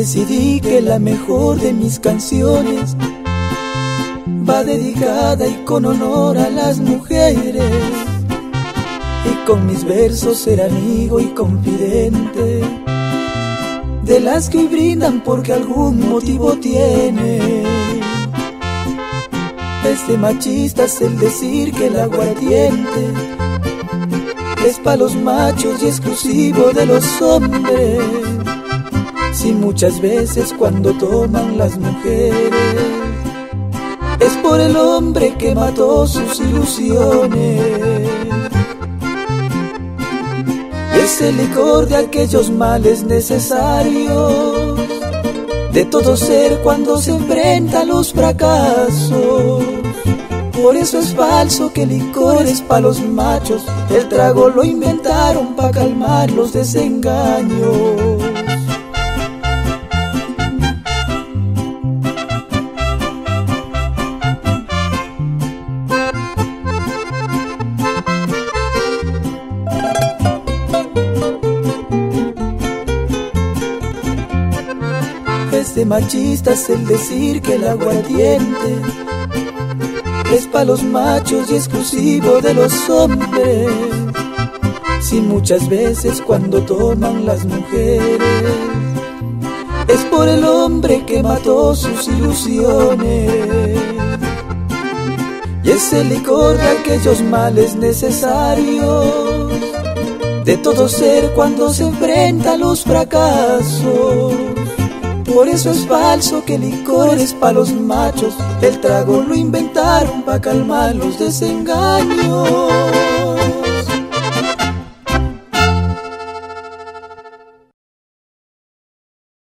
decidí que la mejor de mis canciones va dedicada y con honor a las mujeres, y con mis versos ser amigo y confidente de las que hoy brindan porque algún motivo tienen. Es de machistas el decir que el aguardiente es pa' los machos y exclusivo de los hombres, si muchas veces cuando toman las mujeres es por el hombre que mató sus ilusiones. Es el licor de aquellos males necesarios de todo ser cuando se enfrenta a los fracasos. Por eso es falso que el licor es pa' los machos, el trago lo inventaron pa' calmar los desengaños. Es de machistas el decir que el aguardiente es pa' los machos y exclusivo de los hombres, si muchas veces cuando toman las mujeres es por el hombre que mató sus ilusiones. Y es el licor de aquellos males necesarios de todo ser cuando se enfrenta a los fracasos. Por eso es falso que el licor es pa' los machos, el trago lo inventaron pa' calmar los desengaños.